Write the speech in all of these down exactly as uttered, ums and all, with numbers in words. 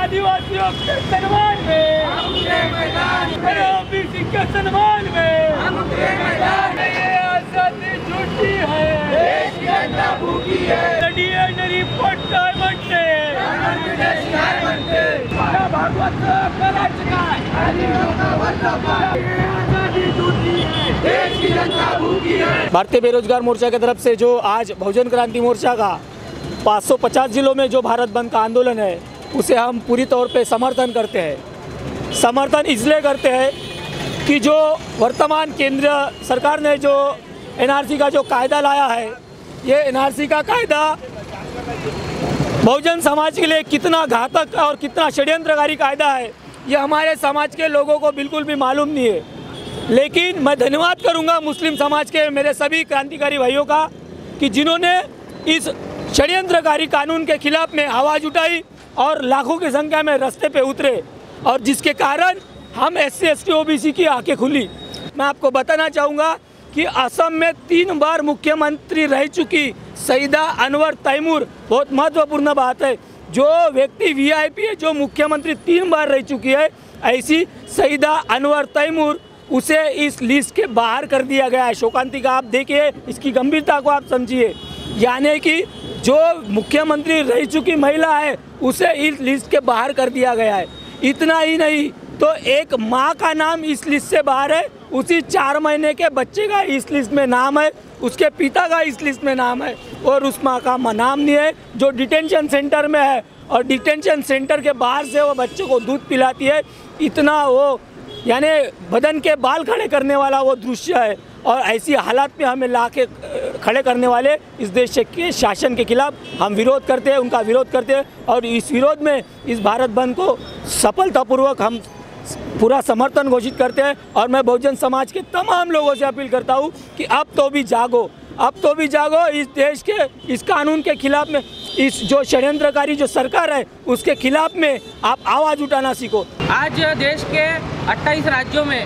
आदिवासियों के सम्मान में हम उतरे मैदान में, ओबीसी के सम्मान में हम उतरे मैदान में। ये आजादी झूठी है, देश की जनता भूखी है। लड़िए नरी पट्टा बनते, भागवत कराच का आजादी झूठी है, देश की जनता भूखी है। भारतीय बेरोजगार मोर्चा की तरफ से जो आज बहुजन क्रांति मोर्चा का पाँच सौ पचास जिलों में जो भारत बंद का आंदोलन है, उसे हम पूरी तौर पे समर्थन करते हैं। समर्थन इसलिए करते हैं कि जो वर्तमान केंद्र सरकार ने जो एनआरसी का जो कायदा लाया है, ये एनआरसी का कायदा बहुजन समाज के लिए कितना घातक और कितना षड्यंत्रकारी कायदा है, ये हमारे समाज के लोगों को बिल्कुल भी मालूम नहीं है। लेकिन मैं धन्यवाद करूंगा मुस्लिम समाज के मेरे सभी क्रांतिकारी भाइयों का कि जिन्होंने इस षड्यंत्रकारी कानून के खिलाफ में आवाज़ उठाई और लाखों की संख्या में रास्ते पे उतरे, और जिसके कारण हम S C S T O B C की आंखें खुली। मैं आपको बताना चाहूँगा कि असम में तीन बार मुख्यमंत्री रह चुकी सईदा अनवर तैमूर, बहुत महत्वपूर्ण बात है, जो व्यक्ति वी आई पी है, जो मुख्यमंत्री तीन बार रह चुकी है, ऐसी सईदा अनवर तैमूर, उसे इस लिस्ट के बाहर कर दिया गया है। शोकांतिका आप देखिए, इसकी गंभीरता को आप समझिए। यानी कि जो मुख्यमंत्री रह चुकी महिला है, उसे इस लिस्ट के बाहर कर दिया गया है। इतना ही नहीं तो एक माँ का नाम इस लिस्ट से बाहर है, उसी चार महीने के बच्चे का इस लिस्ट में नाम है, उसके पिता का इस लिस्ट में नाम है, और उस माँ का नाम नहीं है जो डिटेंशन सेंटर में है, और डिटेंशन सेंटर के बाहर से वो बच्चे को दूध पिलाती है। इतना वो यानी बदन के बाल खड़े करने वाला वो दृश्य है। और ऐसी हालात में हमें ला के खड़े करने वाले इस देश के शासन के खिलाफ हम विरोध करते हैं, उनका विरोध करते हैं, और इस विरोध में इस भारत बंद को सफलतापूर्वक हम पूरा समर्थन घोषित करते हैं। और मैं बहुजन समाज के तमाम लोगों से अपील करता हूँ कि अब तो भी जागो, अब तो भी जागो। इस देश के इस कानून के खिलाफ में, इस जो षड्यंत्रकारी जो सरकार है, उसके खिलाफ में आप आवाज़ उठाना सीखो। आज देश के अट्ठाईस राज्यों में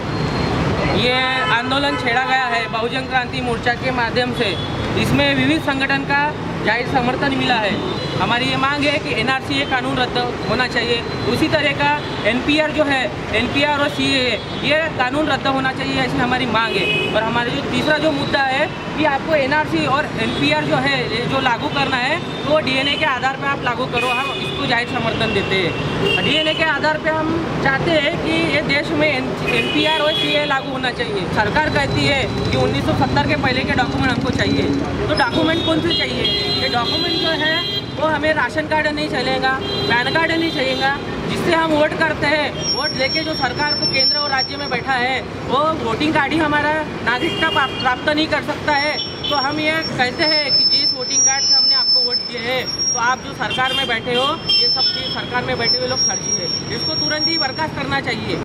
ये आंदोलन छेड़ा गया है बहुजन क्रांति मोर्चा के माध्यम से। इसमें विविध संगठन का जाहिर समर्थन मिला है। हमारी ये मांग है कि एन आर सी ए कानून रद्द होना चाहिए। उसी तरह का एन पी आर जो है, एन पी आर और सी ए ए, ये कानून रद्द होना चाहिए, ऐसी हमारी मांग है। और हमारे जो तीसरा जो मुद्दा है कि आपको एन आर सी और एन पी आर जो है जो लागू करना है, तो वो डी एन ए के आधार पर आप लागू करो। हम इसको जाहिर समर्थन देते हैं। डी एन ए के आधार पर हम चाहते हैं कि ये देश में एन पी आर और सी ए ए लागू होना चाहिए। सरकार कहती है कि उन्नीस सौ सत्तर के पहले के डॉक्यूमेंट हमको चाहिए, तो डॉक्यूमेंट कौन से चाहिए? ये डॉक्यूमेंट जो है वो हमें राशन कार्ड नहीं चलेगा, पैन कार्ड नहीं चलेगा। जिससे हम वोट करते हैं, वोट लेके जो सरकार को केंद्र और राज्य में बैठा है, वो वोटिंग कार्ड ही हमारा नागरिकता प्राप्त नहीं कर सकता है। तो हम ये कहते हैं कि जिस वोटिंग कार्ड से हमने आपको वोट दिए हैं, तो आप जो सरकार में बैठे हो, ये सब चीज़ सरकार में बैठे हुए लोग फर्जी है, इसको तुरंत ही बर्खास्त करना चाहिए।